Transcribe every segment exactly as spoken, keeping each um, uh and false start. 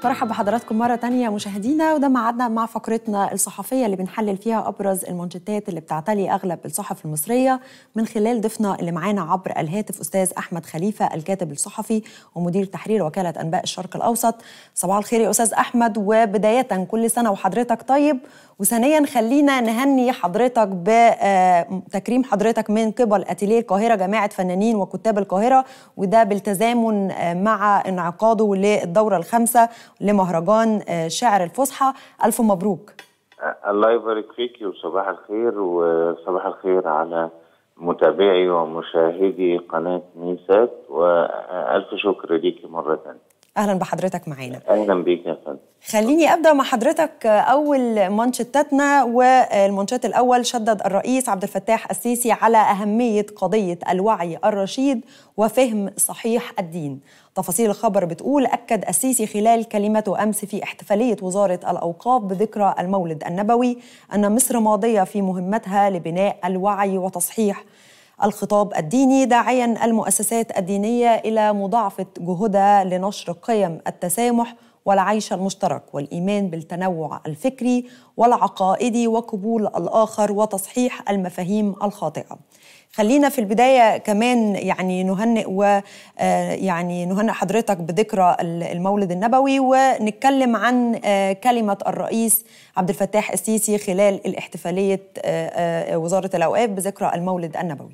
برحب بحضراتكم مرة تانية مشاهدينا، وده ميعادنا مع فقرتنا الصحفية اللي بنحلل فيها أبرز المانشيتات اللي بتعتلي أغلب الصحف المصرية من خلال ضيفنا اللي معانا عبر الهاتف أستاذ أحمد خليفة، الكاتب الصحفي ومدير تحرير وكالة أنباء الشرق الأوسط. صباح الخير يا أستاذ أحمد، وبداية كل سنة وحضرتك طيب، وثانيا خلينا نهني حضرتك بتكريم حضرتك من قبل أتيليه القاهرة جماعة فنانين وكتاب القاهرة، وده بالتزامن مع انعقاده للدورة الخامسة لمهرجان شعر الفصحى. ألف مبروك. الله يبارك فيكي، وصباح الخير، وصباح الخير على متابعي ومشاهدي قناة ميسات، وألف شكر ليكي مرة ثانية. أهلا بحضرتك معانا. أهلا بيك يا فندم. خليني أبدأ مع حضرتك أول مانشيتاتنا، والمانشيت الأول: شدد الرئيس عبد الفتاح السيسي على أهمية قضية الوعي الرشيد وفهم صحيح الدين. تفاصيل الخبر بتقول: أكد السيسي خلال كلمته أمس في احتفالية وزارة الأوقاف بذكرى المولد النبوي أن مصر ماضية في مهمتها لبناء الوعي وتصحيح الخطاب الديني، داعيا المؤسسات الدينية إلى مضاعفة جهودها لنشر قيم التسامح والعيش المشترك والإيمان بالتنوع الفكري والعقائدي وقبول الآخر وتصحيح المفاهيم الخاطئة. خلينا في البداية كمان يعني نهنئ ويعني نهنئ حضرتك بذكرى المولد النبوي، ونتكلم عن كلمة الرئيس عبد الفتاح السيسي خلال الاحتفالية وزارة الأوقاف بذكرى المولد النبوي.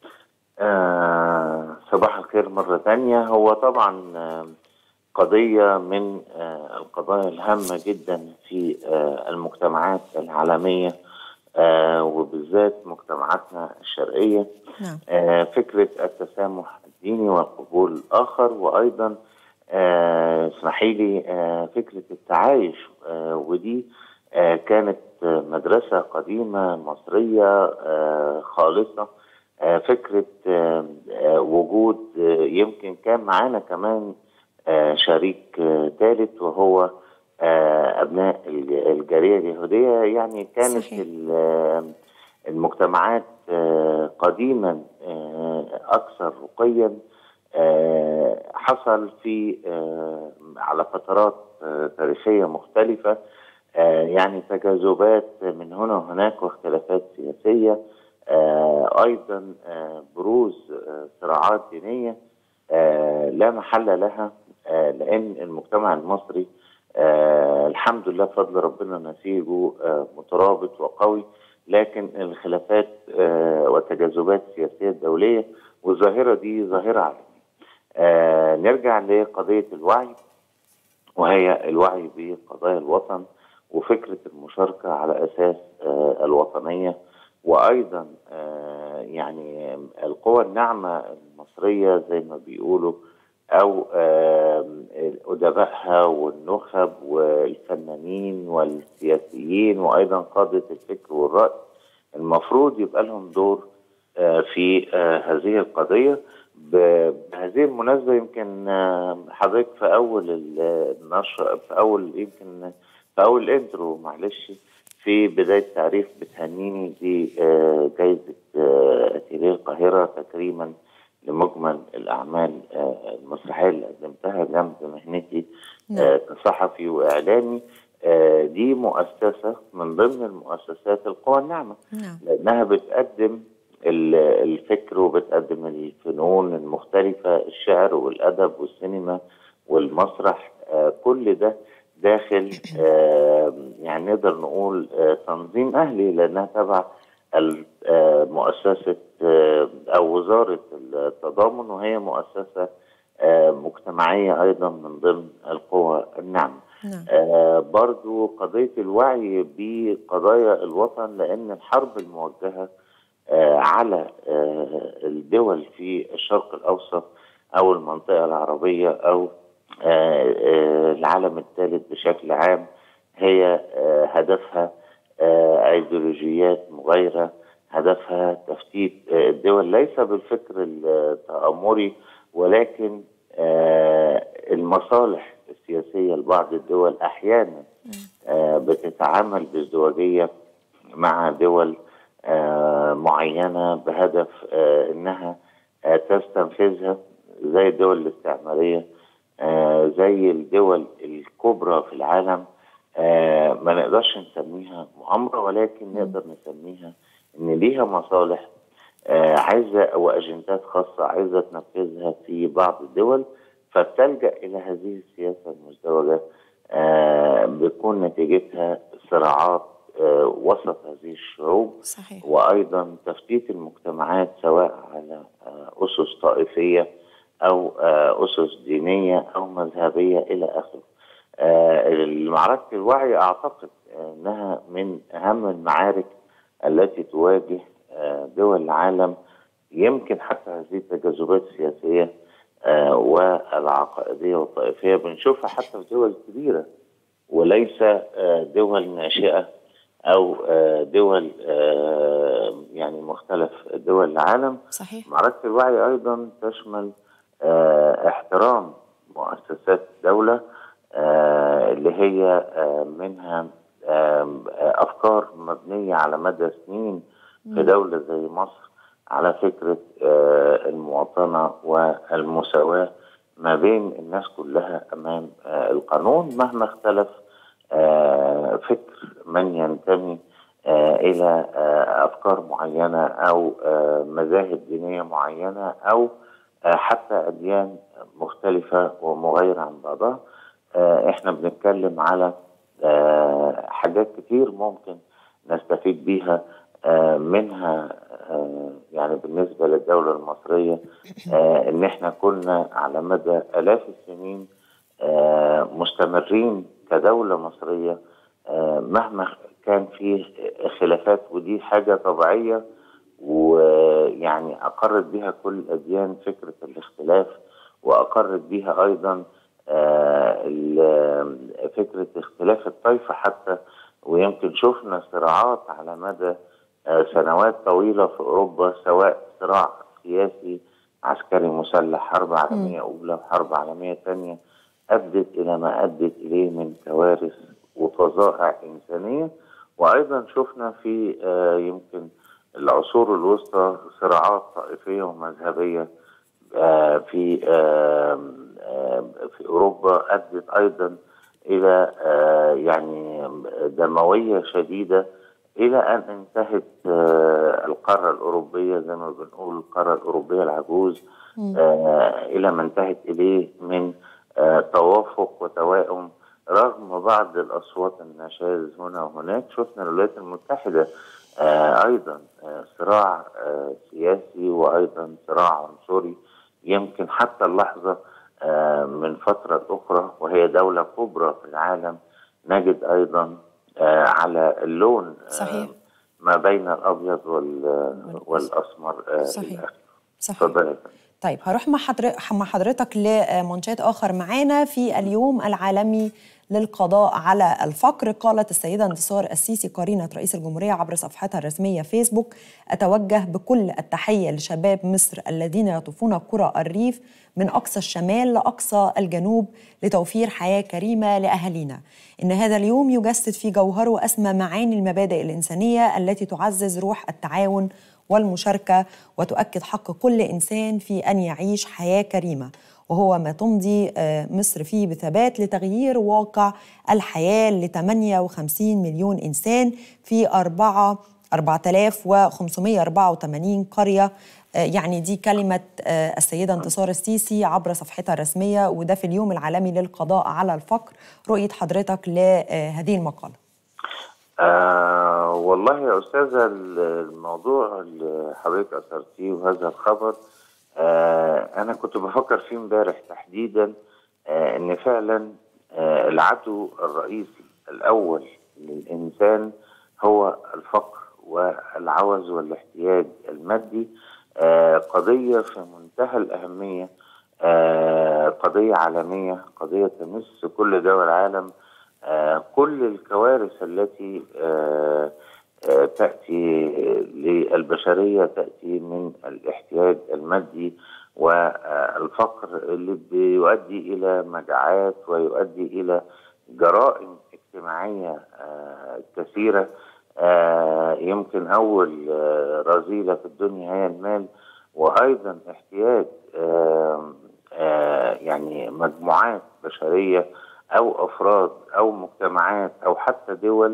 آه صباح الخير مرة ثانية. هو طبعا قضية من القضايا الهامة جدا في المجتمعات العالمية، آه وبالذات مجتمعاتنا الشرقية. نعم. آه فكرة التسامح الديني والقبول الآخر، وأيضا آه اسمحي لي آه فكرة التعايش، آه ودي آه كانت مدرسة قديمة مصرية آه خالصة. آه فكرة آه آه وجود آه يمكن كان معانا كمان آه شريك آه ثالث، وهو آه أبناء الجالية اليهودية. يعني كانت المجتمعات آه قديما آه أكثر رقيا. آه حصل في آه على فترات آه تاريخية مختلفة آه يعني تجاذبات من هنا وهناك واختلافات سياسية، آه أيضا آه بروز آه صراعات دينية آه لا محل لها، آه لأن المجتمع المصري آه الحمد لله بفضل ربنا نسيجه آه مترابط وقوي، لكن الخلافات آه والتجاذبات السياسية الدولية والظاهرة دي ظاهرة عالمية. آه نرجع لقضية الوعي، وهي الوعي بقضايا الوطن وفكرة المشاركة على أساس آه الوطنية، وأيضا آه يعني القوى الناعمة المصرية زي ما بيقولوا، أو أدبائها والنخب والفنانين والسياسيين وأيضا قادة الفكر والرأي، المفروض يبقى لهم دور في هذه القضية. بهذه المناسبة يمكن حضرتك في أول النشر، في أول يمكن في أول الانترو معلش في بداية تعريف بتهنيني دي جايزة أتيليه القاهرة تكريما لمجمل الأعمال المسرحية اللي قدمتها جنب مهنتي كصحفي وإعلامي. دي مؤسسة من ضمن المؤسسات القوى الناعمة، لأنها بتقدم الفكر وبتقدم الفنون المختلفة، الشعر والأدب والسينما والمسرح، كل ده داخل يعني نقدر نقول تنظيم أهلي، لأنها تبع مؤسسة أو وزارة التضامن، وهي مؤسسة مجتمعية أيضا من ضمن القوى الناعمة. نعم. برضو قضية الوعي بقضايا الوطن، لأن الحرب الموجهة على الدول في الشرق الأوسط أو المنطقة العربية أو العالم الثالث بشكل عام هي هدفها أيديولوجيات مغايرة، هدفها تفتيت الدول ليس بالفكر التآمري، ولكن المصالح السياسية لبعض الدول أحيانا بتتعامل بازدواجية مع دول معينة بهدف أنها تستنفذها، زي الدول الاستعمارية آه زي الدول الكبرى في العالم آه ما نقدرش نسميها مؤامرة، ولكن نقدر نسميها إن ليها مصالح آه عايزة وأجندات خاصة عايزة تنفذها في بعض الدول، فبتلجأ إلى هذه السياسة المزدوجة. آه بيكون نتيجتها صراعات آه وسط هذه الشعوب. صحيح. وأيضا تفتيت المجتمعات سواء على آه أسس طائفية أو آه أسس دينية أو مذهبية إلى آخره. آه معركة الوعي أعتقد أنها من أهم المعارك التي تواجه آه دول العالم. يمكن حتى هذه التجاذبات السياسية آه والعقائدية والطائفية بنشوفها حتى في دول كبيرة وليس آه دول ناشئة أو آه دول آه يعني مختلف دول العالم. صحيح. معركة الوعي أيضا تشمل آه احترام مؤسسات الدولة آه اللي هي آه منها آه أفكار مبنية على مدى سنين في دولة زي مصر على فكرة آه المواطنة والمساواة ما بين الناس كلها أمام آه القانون مهما اختلف آه فكر من ينتمي آه إلى آه أفكار معينة أو آه مذاهب دينية معينة أو آه حتى أديان مختلفة ومغايرة عن بعضها. آه إحنا بنتكلم على آه حاجات كتير ممكن نستفيد بيها آه منها آه يعني بالنسبة للدولة المصرية آه إن إحنا كنا على مدى آلاف السنين آه مستمرين كدولة مصرية آه مهما كان فيه خلافات، ودي حاجة طبيعية ويعني أقرت بها كل الأديان فكرة الاختلاف، وأقرت بها أيضا آه فكرة اختلاف الطائفة حتى. ويمكن شفنا صراعات على مدى آه سنوات طويلة في أوروبا، سواء صراع سياسي عسكري مسلح، حرب عالمية أولى وحرب عالمية ثانية، أدت إلى ما أدت إليه من كوارث وفظائع إنسانية. وأيضا شفنا في آه يمكن العصور الوسطى صراعات طائفية ومذهبية آه في آه آه في أوروبا أدت أيضا إلى آه يعني دموية شديدة، إلى أن انتهت آه القارة الأوروبية زي ما بنقول القارة الأوروبية العجوز آه إلى ما انتهت إليه من آه توافق وتوائم رغم بعض الأصوات النشاز هنا وهناك. شفنا الولايات المتحدة آه أيضا آه صراع آه سياسي وأيضا صراع عنصري. يمكن حتى اللحظة آه من فترة أخرى وهي دولة كبرى في العالم نجد أيضا آه على اللون صحيح. آه ما بين الأبيض والأسمر آه صحيح. صحيح. تفضل. طيب هروح مع حضرتك مع حضرتك لمنشات آخر معانا. في اليوم العالمي للقضاء على الفقر قالت السيدة انتصار السيسي قرينة رئيس الجمهورية عبر صفحتها الرسمية فيسبوك: أتوجه بكل التحية لشباب مصر الذين يطوفون قرى الريف من أقصى الشمال لأقصى الجنوب لتوفير حياة كريمة لأهالينا. إن هذا اليوم يجسد في جوهره أسمى معاني المبادئ الإنسانية التي تعزز روح التعاون والمشاركة وتؤكد حق كل إنسان في أن يعيش حياة كريمة، وهو ما تمضي مصر فيه بثبات لتغيير واقع الحياة ل ثمانية وخمسين مليون إنسان في أربعة آلاف وخمسمائة وأربعة وثمانين قرية. يعني دي كلمة السيدة انتصار السيسي عبر صفحتها الرسمية، وده في اليوم العالمي للقضاء على الفقر. رؤية حضرتك لهذه المقالة؟ آه والله يا أستاذة، الموضوع اللي حضرتك أثرتيه وهذا الخبر آه أنا كنت بفكر فيه امبارح تحديدا، آه إن فعلا آه العدو الرئيسي الأول للإنسان هو الفقر والعوز والاحتياج المادي. آه قضية في منتهى الأهمية، آه قضية عالمية، قضية تمس كل دول العالم. آه كل الكوارث التي آه آه تأتي للبشرية تأتي من الاحتياج المادي والفقر اللي بيؤدي إلى مجاعات ويؤدي إلى جرائم اجتماعية آه كثيرة. آه يمكن أول آه رذيلة في الدنيا هي المال، وأيضا احتياج آه آه يعني مجموعات بشرية أو أفراد أو مجتمعات أو حتى دول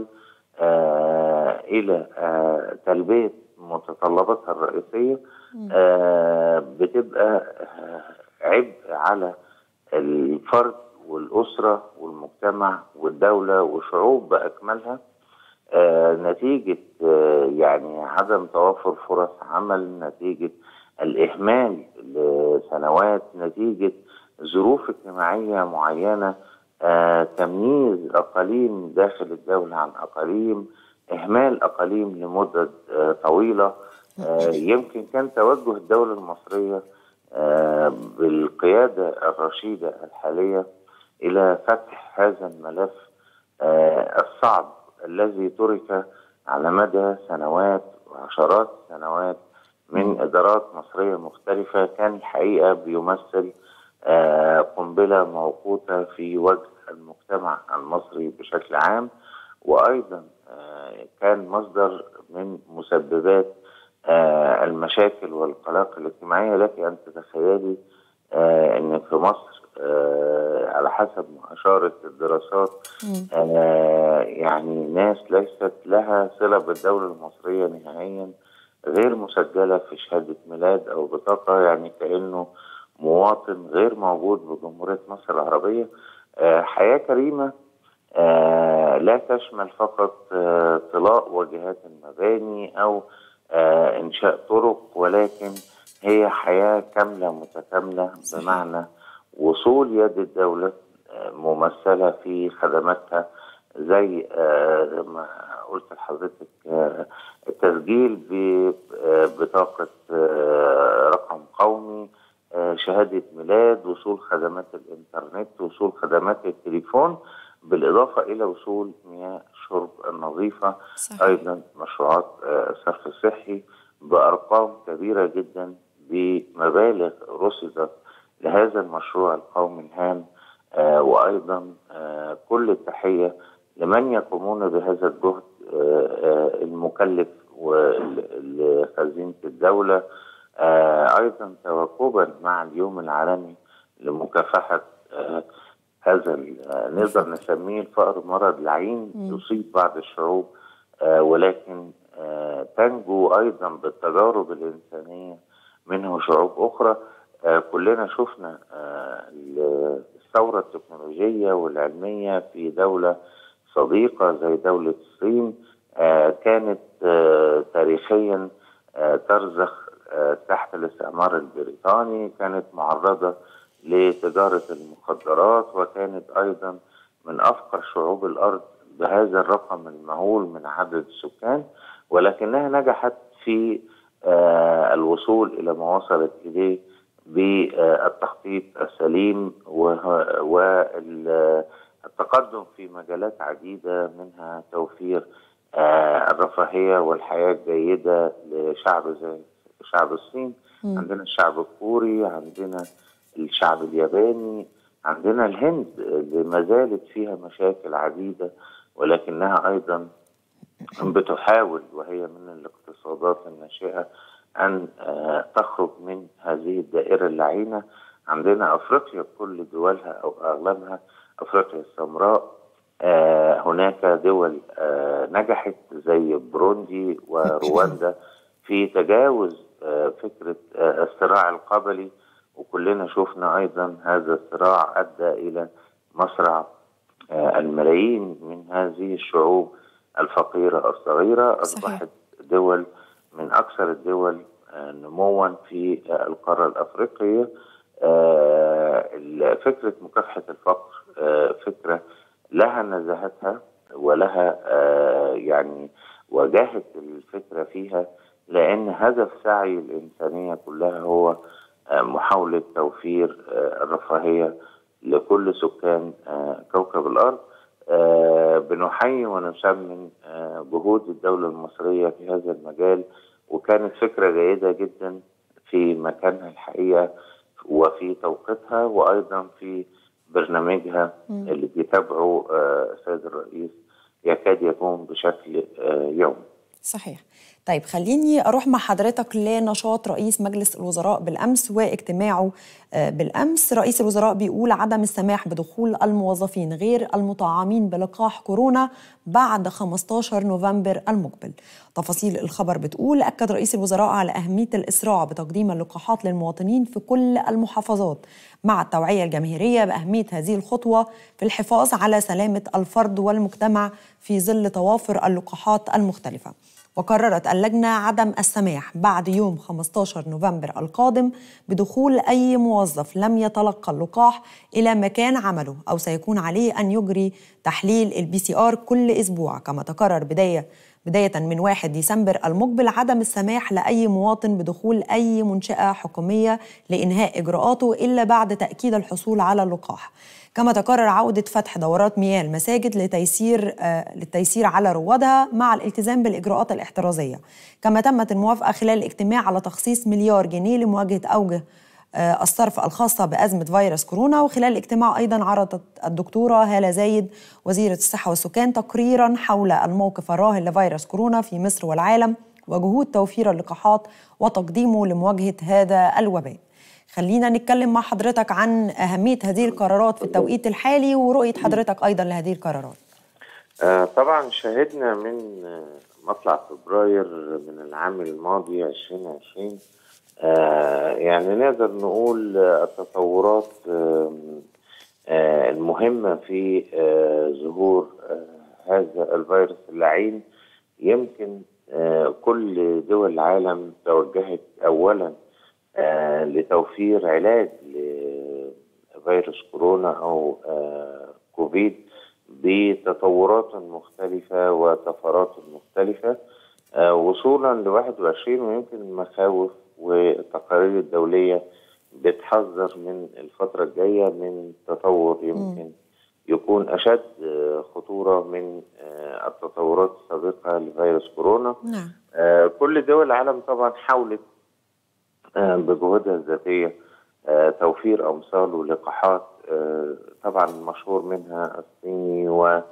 آه إلى آه تلبية متطلباتها الرئيسية، آه بتبقى آه عبء على الفرد والأسرة والمجتمع والدولة والشعوب بأكملها، آه نتيجة آه يعني عدم توفر فرص عمل، نتيجة الإهمال لسنوات، نتيجة ظروف اجتماعية معينة، آه تمييز أقاليم داخل الدولة عن أقاليم، إهمال أقاليم لمدة آه طويلة. آه يمكن كان توجه الدولة المصرية آه بالقيادة الرشيدة الحالية إلى فتح هذا الملف آه الصعب الذي ترك على مدى سنوات وعشرات السنوات من إدارات مصرية مختلفة، كان الحقيقة بيمثل آه قنبلة موقوتة في وجه المجتمع المصري بشكل عام، وأيضا آه كان مصدر من مسببات آه المشاكل والقلاق الاجتماعية. لك أن تتخيلي آه أن في مصر آه على حسب ما أشارت الدراسات آه يعني ناس ليست لها صلة بالدولة المصرية نهائيا، غير مسجلة في شهادة ميلاد أو بطاقة، يعني كأنه مواطن غير موجود بجمهورية مصر العربية. آه حياة كريمة آه لا تشمل فقط آه طلاء واجهات المباني أو آه إنشاء طرق، ولكن هي حياة كاملة متكاملة، بمعنى وصول يد الدولة آه ممثلة في خدماتها، زي آه ما قلت لحضرتك آه التسجيل ببطاقة آه رقم قومي، آه شهادة ميلاد، وصول خدمات الإنترنت، وصول خدمات التليفون، بالإضافة إلى وصول مياه الشرب النظيفة. صحيح. أيضا مشروعات آه صرف صحي بأرقام كبيرة جدا، بمبالغ رصدت لهذا المشروع القومي الهام. آه وأيضا آه كل التحية لمن يقومون بهذا الجهد آه آه المكلف ولخزينة الدولة. آه أيضا تواكبا مع اليوم العالمي لمكافحة آه هذا نقدر نسميه الفقر مرض لعين يصيب بعض الشعوب، آه ولكن آه تنجو أيضا بالتجارب الإنسانية منه شعوب أخرى. آه كلنا شفنا آه الثورة التكنولوجية والعلمية في دولة صديقة زي دولة الصين، آه كانت آه تاريخيا آه ترزخ آه تحت الاستعمار البريطاني، كانت معرضة لتجارة المخدرات، وكانت أيضا من أفقر شعوب الأرض بهذا الرقم المهول من عدد السكان، ولكنها نجحت في آه الوصول إلى ما وصلت إليه بالتخطيط السليم والتقدم في مجالات عديدة، منها توفير آه الرفاهية والحياة الجيدة لشعب زي شعب الصين. م. عندنا الشعب الكوري، عندنا الشعب الياباني، عندنا الهند اللي ما زالت فيها مشاكل عديدة، ولكنها أيضا بتحاول وهي من الاقتصادات الناشئة أن تخرج من هذه الدائرة اللعينة. عندنا أفريقيا بكل دولها أو أغلبها، أفريقيا السمراء، هناك دول نجحت زي بروندي ورواندا في تجاوز فكرة الصراع القبلي، وكلنا شفنا أيضا هذا الصراع أدى إلى مصرع الملايين من هذه الشعوب الفكرة الصغيرة. أصبحت دول من أكثر الدول نموا في القارة الأفريقية. فكرة مكافحة الفقر فكرة لها نزاهتها ولها يعني وجاهة الفكرة فيها، لأن هدف سعي الإنسانية كلها هو محاولة توفير الرفاهية لكل سكان كوكب الأرض. بنحيي ونسمن جهود الدولة المصرية في هذا المجال، وكانت فكرة جيدة جدا في مكانها الحقيقة وفي توقيتها، وأيضا في برنامجها اللي بيتابعه السيد الرئيس يكاد يكون بشكل يومي. صحيح. طيب خليني أروح مع حضرتك لنشاط رئيس مجلس الوزراء بالأمس واجتماعه بالأمس. رئيس الوزراء بيقول عدم السماح بدخول الموظفين غير المطعمين بلقاح كورونا بعد خمستاشر نوفمبر المقبل. تفاصيل الخبر بتقول أكد رئيس الوزراء على أهمية الإسراع بتقديم اللقاحات للمواطنين في كل المحافظات مع التوعية الجماهيرية بأهمية هذه الخطوة في الحفاظ على سلامة الفرد والمجتمع في ظل توافر اللقاحات المختلفة. وقررت اللجنة عدم السماح بعد يوم خمستاشر نوفمبر القادم بدخول أي موظف لم يتلقى اللقاح إلى مكان عمله أو سيكون عليه أن يجري تحليل البي سي آر كل أسبوع. كما تقرر بداية بداية من واحد ديسمبر المقبل عدم السماح لأي مواطن بدخول أي منشأة حكومية لإنهاء إجراءاته إلا بعد تأكيد الحصول على اللقاح. كما تقرر عودة فتح دورات مياه المساجد لتيسير آه للتيسير على روادها مع الالتزام بالإجراءات الاحترازية. كما تمت الموافقة خلال الاجتماع على تخصيص مليار جنيه لمواجهة أوجه آه الصرف الخاصة بأزمة فيروس كورونا. وخلال الاجتماع أيضا عرضت الدكتورة هالة زايد وزيرة الصحة والسكان تقريرا حول الموقف الراهن لفيروس كورونا في مصر والعالم وجهود توفير اللقاحات وتقديمه لمواجهة هذا الوباء. خلينا نتكلم مع حضرتك عن أهمية هذه القرارات في التوقيت الحالي ورؤية حضرتك أيضا لهذه القرارات. آه طبعا شهدنا من مطلع فبراير من العام الماضي عشرين عشرين آه يعني نقدر نقول التطورات آه آه المهمة في آه ظهور آه هذا الفيروس اللعين. يمكن آه كل دول العالم توجهت أولا آه لتوفير علاج لفيروس كورونا أو آه كوفيد بتطورات مختلفة وطفرات مختلفة آه وصولا ل واحد وعشرين. ويمكن المخاوف والتقارير الدولية بتحذر من الفترة الجاية من تطور يمكن يكون أشد خطورة من آه التطورات السابقة لفيروس كورونا. نعم. آه كل دول العالم طبعا حاولت بجهودها الذاتية توفير أمثال ولقاحات طبعا مشهور منها الصيني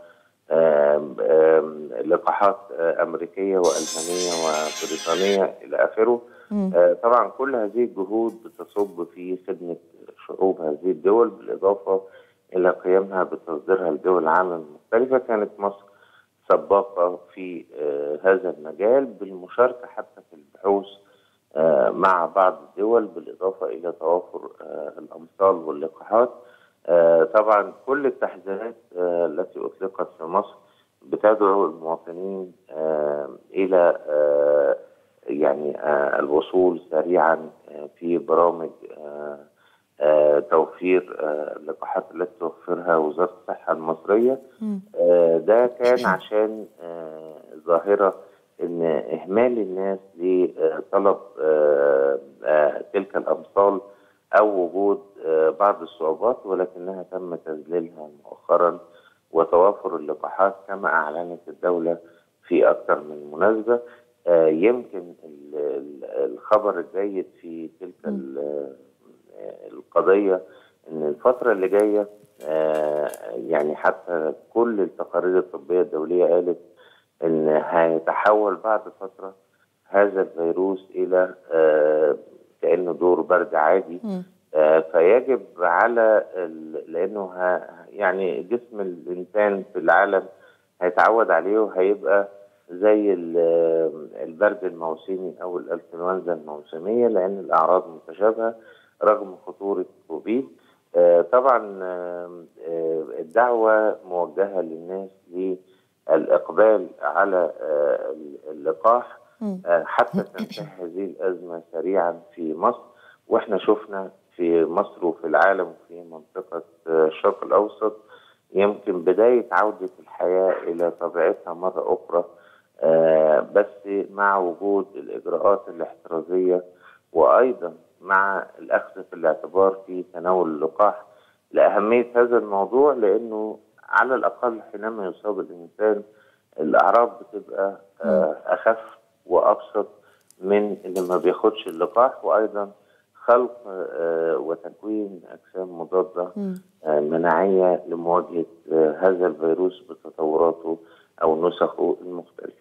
ولقاحات أمريكية وألمانية وبريطانية إلى آخره. طبعا كل هذه الجهود بتصب في خدمة شعوب هذه الدول بالإضافة إلى قيامها بتصديرها لدول العالم المختلفة. كانت مصر سباقة في هذا المجال بالمشاركة حتى في البحوث مع بعض الدول بالإضافة إلى توافر الأمثال واللقاحات. طبعا كل التحذيرات التي أطلقت في مصر بتدعو المواطنين إلى يعني الوصول سريعا في برامج توفير اللقاحات التي توفرها وزارة الصحة المصرية. ده كان عشان ظاهرة ان اهمال الناس لطلب تلك الامثال او وجود بعض الصعوبات، ولكنها تم تذليلها مؤخرا وتوافر اللقاحات كما اعلنت الدولة في اكثر من مناسبة. يمكن الخبر الجيد في تلك القضية ان الفترة اللي جاية يعني حتى كل التقارير الطبية الدولية قالت ان هيتحول بعد فترة هذا الفيروس الى آه كأنه دور برد عادي. آه فيجب على لانه يعني جسم الانسان في العالم هيتعود عليه وهيبقى زي البرد الموسمي او الانفلونزا الموسمية لان الاعراض متشابهة رغم خطورة كوفيد. آه طبعا آه الدعوة موجهة للناس ل الإقبال على اللقاح حتى تنتهي هذه الأزمة سريعا في مصر. وإحنا شفنا في مصر وفي العالم وفي منطقة الشرق الأوسط يمكن بداية عودة الحياة إلى طبيعتها مرة أخرى بس مع وجود الإجراءات الاحترازية وأيضا مع الأخذ في الاعتبار في تناول اللقاح لأهمية هذا الموضوع لأنه على الأقل حينما يصاب الإنسان الأعراض بتبقى أخف وأبسط من اللي ما بياخدش اللقاح. وأيضا خلق وتكوين أجسام مضادة مناعية لمواجهة هذا الفيروس بتطوراته أو نسخه المختلفة.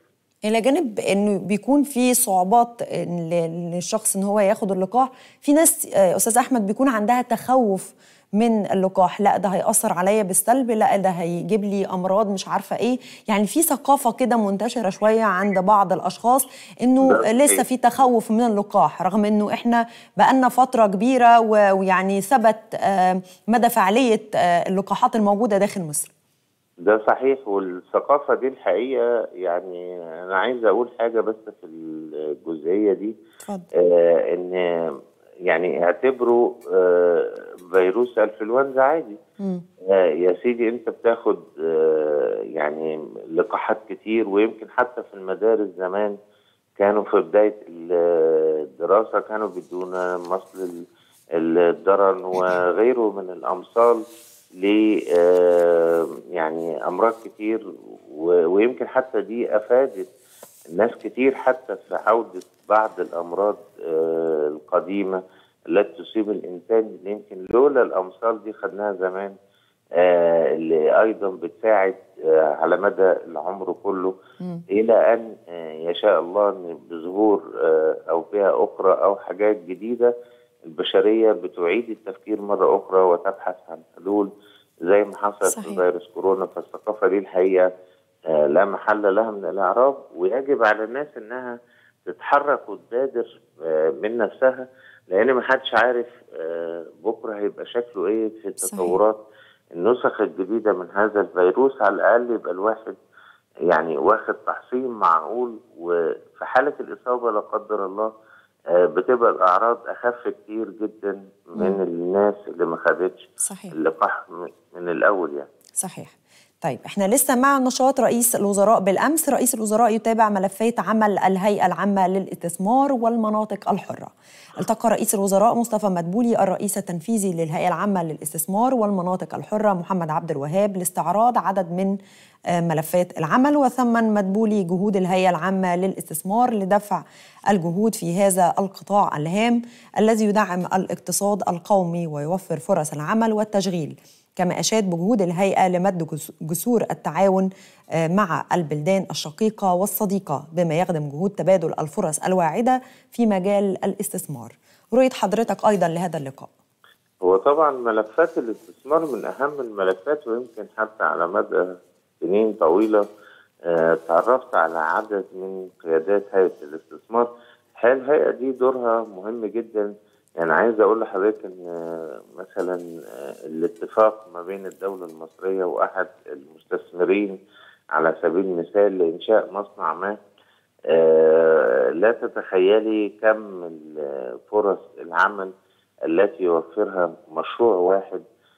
الى جانب انه بيكون في صعوبات للشخص ان هو ياخد اللقاح، في ناس استاذ احمد بيكون عندها تخوف من اللقاح، لا ده هيأثر عليا بالسلب، لا ده هيجيب لي امراض مش عارفه ايه، يعني في ثقافه كده منتشره شويه عند بعض الاشخاص انه لسه في تخوف من اللقاح، رغم انه احنا بقالنا فتره كبيره ويعني ثبت مدى فعاليه اللقاحات الموجوده داخل مصر. ده صحيح، والثقافة دي الحقيقة يعني أنا عايز أقول حاجة بس في الجزئية دي. اتفضل. آه إن يعني اعتبروا آه فيروس انفلونزا عادي. آه يا سيدي أنت بتاخد آه يعني لقاحات كتير، ويمكن حتى في المدارس زمان كانوا في بداية الدراسة كانوا بيدونا مصل الدرن وغيره من الأمصال ل يعني امراض كتير، ويمكن حتى دي افادت الناس كتير حتى في عوده بعض الامراض القديمه التي تصيب الانسان، اللي يمكن لولا الامصال دي خدناها زمان اللي ايضا بتساعد على مدى العمر كله م. الى ان يشاء الله ان بظهور او فئه اخرى او حاجات جديده البشريه بتعيد التفكير مره اخرى وتبحث عن حلول زي ما حصل في فيروس كورونا. فالثقافة دي الحقيقة آه لا محل لها من الإعراب، ويجب على الناس إنها تتحرك وتبادر آه من نفسها، لأن ما حدش عارف آه بكرة هيبقى شكله إيه في التطورات النسخ الجديدة من هذا الفيروس. على الأقل يبقى الواحد يعني واخد تحصين معقول، وفي حالة الإصابة لا قدر الله بتبقى الأعراض أخف كتير جدا من مم. الناس اللي ما خدتش اللقاح من الأول يعني. صحيح. طيب احنا لسه مع نشاط رئيس الوزراء بالأمس. رئيس الوزراء يتابع ملفات عمل الهيئة العامة للاستثمار والمناطق الحرة. التقى رئيس الوزراء مصطفى مدبولي الرئيس التنفيذي للهيئة العامة للاستثمار والمناطق الحرة محمد عبد الوهاب لاستعراض عدد من ملفات العمل، وثمن مدبولي جهود الهيئة العامة للاستثمار لدفع الجهود في هذا القطاع الهام الذي يدعم الاقتصاد القومي ويوفر فرص العمل والتشغيل، كما أشاد بجهود الهيئة لمد جسور التعاون مع البلدان الشقيقة والصديقة بما يخدم جهود تبادل الفرص الواعدة في مجال الاستثمار. رؤية حضرتك أيضا لهذا اللقاء؟ هو طبعا ملفات الاستثمار من أهم الملفات، ويمكن حتى على مدى سنين طويلة تعرفت على عدد من قيادات هيئة الاستثمار. الحقيقة الهيئة دي دورها مهم جدا. يعني عايز اقول لحضرتك ان مثلا الاتفاق ما بين الدولة المصرية واحد المستثمرين على سبيل المثال لانشاء مصنع ما، لا تتخيلي كم فرص العمل التي يوفرها مشروع واحد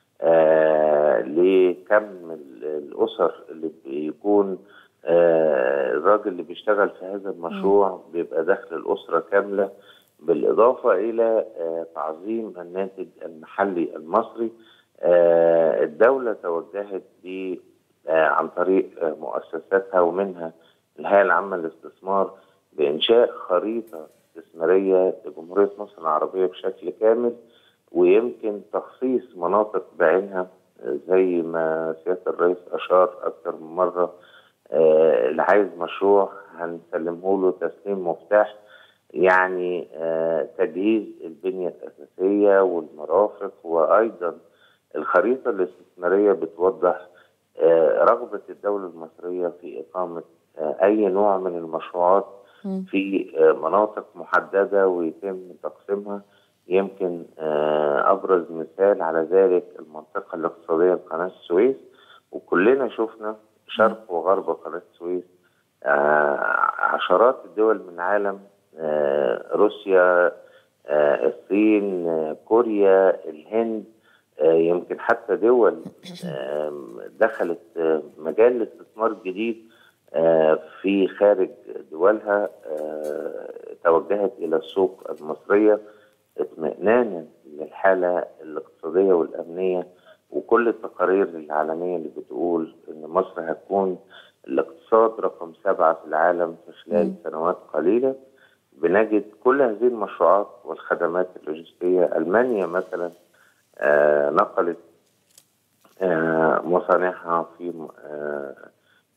لكم الاسر اللي بيكون الراجل اللي بيشتغل في هذا المشروع بيبقى دخل الاسرة كاملة، بالإضافة إلى تعظيم الناتج المحلي المصري. الدولة توجهت ب عن طريق مؤسساتها ومنها الهيئة العامة للاستثمار بإنشاء خريطة استثمارية لجمهورية مصر العربية بشكل كامل، ويمكن تخصيص مناطق بعينها زي ما سيادة الرئيس أشار أكثر من مرة. اللي عايز مشروع هنسلمه له تسليم مفتاح، يعني آه تجهيز البنية الأساسية والمرافق، وأيضا الخريطة الاستثمارية بتوضح آه رغبة الدولة المصرية في إقامة آه أي نوع من المشروعات في آه مناطق محددة ويتم تقسيمها. يمكن آه أبرز مثال على ذلك المنطقة الاقتصادية لقناة السويس، وكلنا شفنا شرق وغرب قناة السويس آه عشرات الدول من العالم، آه روسيا، آه الصين، آه كوريا، الهند، آه يمكن حتى دول آه دخلت آه مجال الاستثمار الجديد آه في خارج دولها، آه توجهت إلى السوق المصرية اطمئنانا للحالة الاقتصادية والأمنية. وكل التقارير العالمية اللي بتقول إن مصر هتكون الاقتصاد رقم سبعة في العالم في خلال م. سنوات قليلة. بنجد كل هذه المشروعات والخدمات اللوجستية. ألمانيا مثلا آه نقلت آه مصانعها في آه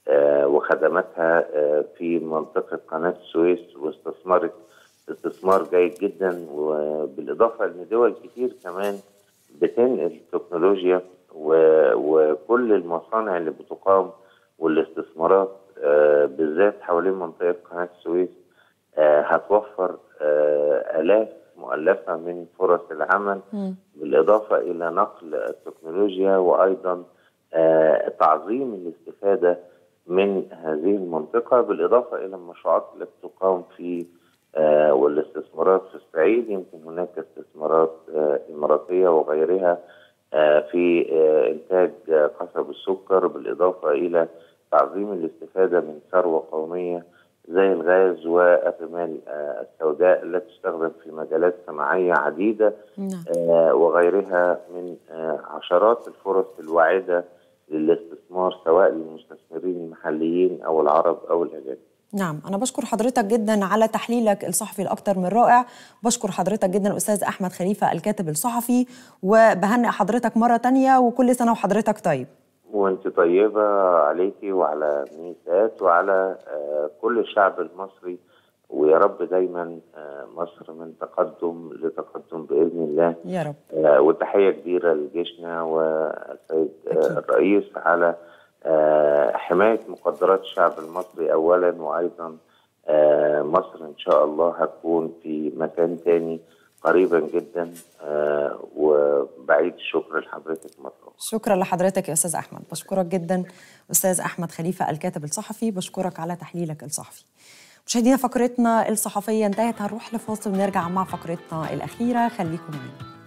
وخدماتها في منطقة قناة السويس، واستثمرت استثمار جيد جدا، وبالإضافة أن دول كتير كمان بتنقل تكنولوجيا، وكل المصانع اللي بتقام والاستثمارات بالذات حوالين منطقة قناة السويس هتوفر آلاف مؤلفة من فرص العمل، م. بالإضافة إلى نقل التكنولوجيا، وأيضا تعظيم الاستفادة من هذه المنطقة، بالإضافة إلى المشروعات التي تقام في آه والاستثمارات في الصعيد. يمكن هناك استثمارات آه إماراتية وغيرها آه في آه إنتاج آه قصب السكر، بالإضافة إلى تعظيم الاستفادة من ثروة قومية زي الغاز والرمال آه السوداء التي تستخدم في مجالات صناعية عديدة آه وغيرها من آه عشرات الفرص الواعدة للاستثمار، سواء للمستثمرين المحليين أو العرب أو الأجانب. نعم، أنا بشكر حضرتك جدا على تحليلك الصحفي الأكثر من رائع. بشكر حضرتك جدا الأستاذ أحمد خليفة الكاتب الصحفي، وبهنئ حضرتك مرة تانية، وكل سنة وحضرتك طيب. وانت طيبة عليكي وعلى ميسات وعلى كل الشعب المصري، ويا رب دايما مصر من تقدم لتقدم بإذن الله يا رب. وتحية كبيرة لجيشنا والسيد الرئيس على حماية مقدرات الشعب المصري أولا، وأيضا مصر إن شاء الله هتكون في مكان تاني قريبا جدا، وبعيد الشكر لحضرتك مرة. شكرا لحضرتك يا أستاذ أحمد، بشكرك جدا أستاذ أحمد خليفة الكاتب الصحفي، بشكرك على تحليلك الصحفي. مشاهدينا، فقرتنا الصحفية انتهت، هنروح لفاصل ونرجع مع فقرتنا الأخيرة، خليكم معنا.